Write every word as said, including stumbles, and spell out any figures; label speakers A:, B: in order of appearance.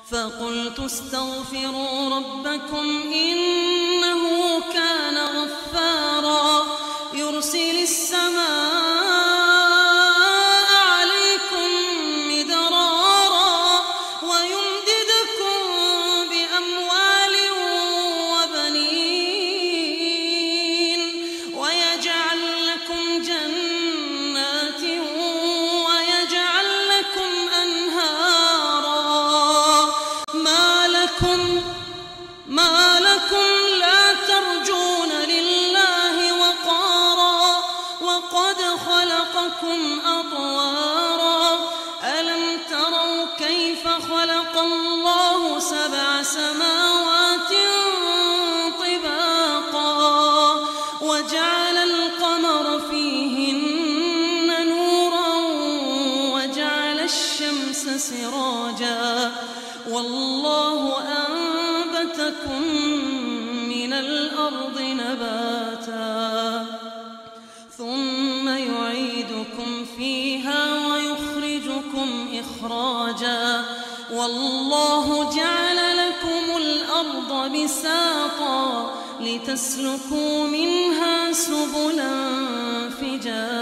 A: فقلت استغفروا ربكم إنه كان غفارا يرسل السماء عليكم مدرارا ويمددكم بأموال وبنين ويجعل لكم جنات ويجعل لكم أنهارا ما لكم ما لكم لا ترجون لله وقارا وقد خلقكم أطوارا ألم تروا كيف خلق الله سبع سماوات طباقا وجعل القمر فيهن نورا وجعل الشمس سراجا والله أنبتكم من الأرض نباتا ثم يعيدكم فيها ويخرجكم إخراجا والله جعل لكم الأرض بساطا لتسلكوا منها سبلا فجاجا